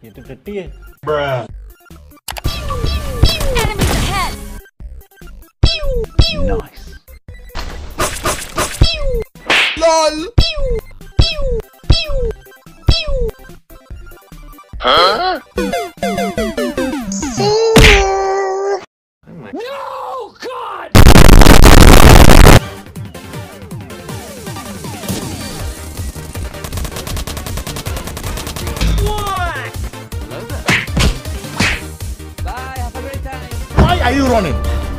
ये तो टट्टी है। Enemies ahead. Nice. LOL. Huh? No, God! What? Bye, have a great time. Why are you running?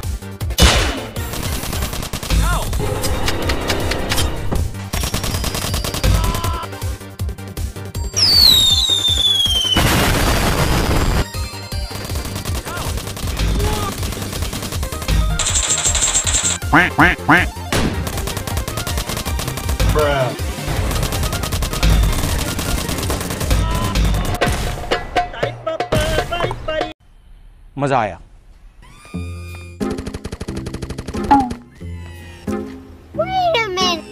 मजा आया। Wait a minute.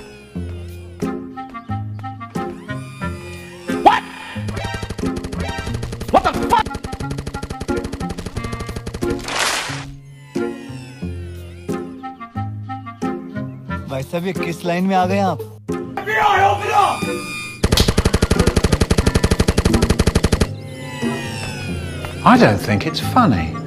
What? What the fuck? भाई साहब ये किस लाइन में आ गए आप? I don't think it's funny.